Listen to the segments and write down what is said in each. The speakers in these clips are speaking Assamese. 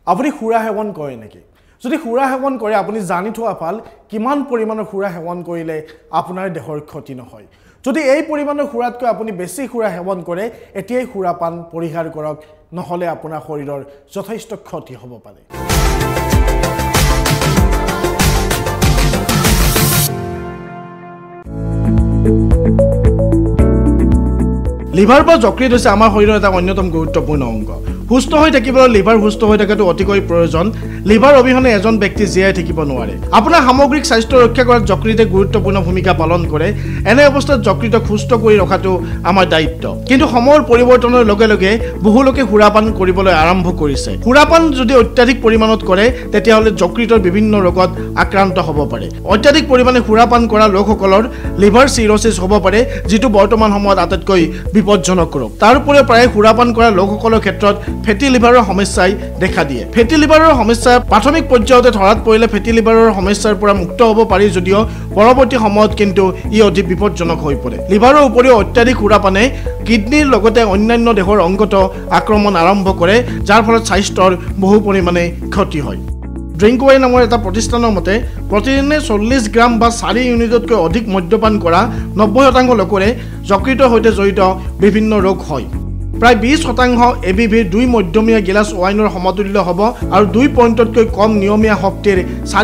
আপুনি সুৰা সেৱন কৰে নেকি যদি সুৰা সেৱন কৰে আপুনি জানি থোৱা ভাল কিমান পৰিমাণৰ সুৰা সেৱন কৰিলে আপোনাৰ দেহৰ ক্ষতি নহয় যদি এই পৰিমাণৰ সুৰাতকৈ আপুনি বেছি সুৰা সেৱন কৰে এতিয়াই সুৰাপান পৰিহাৰ কৰক নহলে আপোনাৰ শৰীৰৰ যথেষ্ট ক্ষতি হ'ব পাৰে লিভাৰ বা যকৃত হৈছে আমাৰ শৰীৰৰ এটা অন্যতম গুৰুত্বপূৰ্ণ অংগ সুস্থ হৈ থাকিবলৈ লিভাৰ সুস্থ হৈ থকাটো অতিকৈ প্ৰয়োজন লিভাৰ অবিহনে এজন ব্যক্তি জীয়াই থাকিব নোৱাৰে আপোনাৰ সামগ্ৰিক স্বাস্থ্য ৰক্ষা কৰাত যকৃতে গুৰুত্বপূৰ্ণ ভূমিকা পালন কৰে এনে অৱস্থাত যকৃতক সুস্থ কৰি ৰখাটো আমাৰ দায়িত্ব কিন্তু সময়ৰ পৰিৱৰ্তনৰ লগে লগে বহু লোকে সুৰাপান কৰিবলৈ আৰম্ভ কৰিছে সুৰাপান যদি অত্যাধিক পৰিমাণত কৰে তেতিয়াহ'লে যকৃতৰ বিভিন্ন ৰোগত আক্ৰান্ত হ'ব পাৰে অত্যাধিক পৰিমাণে সুৰাপান কৰা লোকসকলৰ লিভাৰ চিৰ'চিছ হ'ব পাৰে যিটো বৰ্তমান সময়ত আটাইতকৈ বিপজ্জনক ৰোগ তাৰ উপৰিও প্ৰায় সুৰাপান কৰা লোকসকলৰ ক্ষেত্ৰত ফেটি লিভাৰৰ সমস্যাই দেখা দিয়ে ফেটি লিভাৰৰ সমস্যা প্ৰাথমিক পৰ্যায়তে ধৰাত পৰিলে ফেটি লিভাৰৰ সমস্যাৰ পৰা মুক্ত হ'ব পাৰি যদিও পৰৱৰ্তী সময়ত কিন্তু ই অধিক বিপজ্জনক হৈ পৰে লিভাৰৰ উপৰিও অত্যাধিক সুৰাপানে কিডনিৰ লগতে অন্যান্য দেহৰ অংগত আক্ৰমণ আৰম্ভ কৰে যাৰ ফলত স্বাস্থ্যৰ বহু পৰিমাণে ক্ষতি হয় ড্ৰিংকৱেৰ নামৰ এটা প্ৰতিষ্ঠানৰ মতে প্ৰতিদিনে 40 গ্ৰাম বা 4 ইউনিটতকৈ অধিক মদ্যপান কৰা 90% লোকৰে যকৃতৰ সৈতে জড়িত বিভিন্ন ৰোগ হয় প্ৰায় 20% এবিভিৰ 2 মধ্যমীয়া গিলাছ ওয়াইনৰ সমতুল্য হ'ব আৰু 2 পইণ্টতকৈ কম নিয়মীয়া শক্তিৰ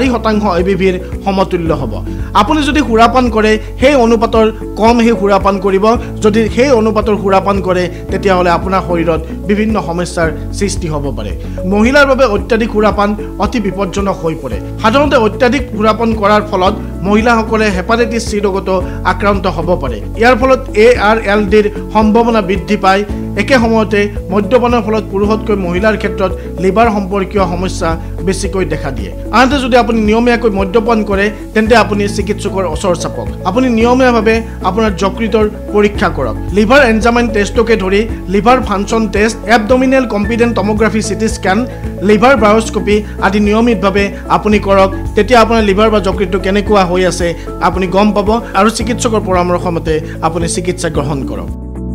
4% এবিভিৰ সমতুল্য হ'ব আপুনি যদি সুৰাপান কৰে সেই অনুপাতৰ কম হে সুৰাপান কৰিব যদি সেই অনুপাতৰ সুৰাপান কৰে তেতিয়াহ'লে আপোনাৰ শৰীৰত বিভিন্ন সমস্যাৰ সৃষ্টি হ'ব পাৰে মহিলাৰ বাবে অত্যাধিক সুৰাপান অতি বিপজ্জনক হৈ পৰে সাধাৰণতে অত্যাধিক সুৰাপান কৰাৰ ফলত মহিলাসকলে হেপাটাইটিছ চি ৰোগতো আক্ৰান্ত হ'ব পাৰে ইয়াৰ ফলত ARLDৰ সম্ভাৱনা বৃদ্ধি পায় একে সময়তে মদ্যপানৰ ফলত পুৰুষতকৈ মহিলাৰ ক্ষেত্ৰত লিভাৰ সম্পৰ্কীয় সমস্যা বেছিকৈ দেখা দিয়ে আনহাতে যদি আপুনি নিয়মীয়াকৈ মদ্যপান কৰে তেন্তে আপুনি চিকিৎসকৰ ওচৰ চাপক আপুনি নিয়মীয়াভাৱে আপোনাৰ যকৃতৰ পৰীক্ষা কৰক লিভাৰ এনজাইম টেষ্টকে ধৰি liver function test abdominal competent tomography CT scan liver biopsy আদি নিয়মিতভাৱে আপুনি কৰক তেতিয়া আপোনাৰ লিভাৰ বা যকৃতটো কেনেকুৱা হৈ আছে আপুনি গম পাব আৰু চিকিৎসকৰ পৰামৰ্শ মতে আপুনি চিকিৎসা গ্ৰহণ কৰক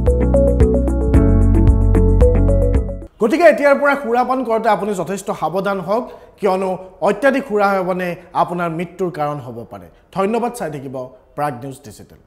গতিকে এতিয়াৰ পৰা সুৰাপান কৰোঁতে আপুনি যথেষ্ট সাৱধান হওক কিয়নো অত্যাধিক সুৰা সেৱনে আপোনাৰ মৃত্যুৰ কাৰণ হ'ব পাৰে ধন্যবাদ চাই থাকিব প্ৰাগ নিউজ ডিজিটেল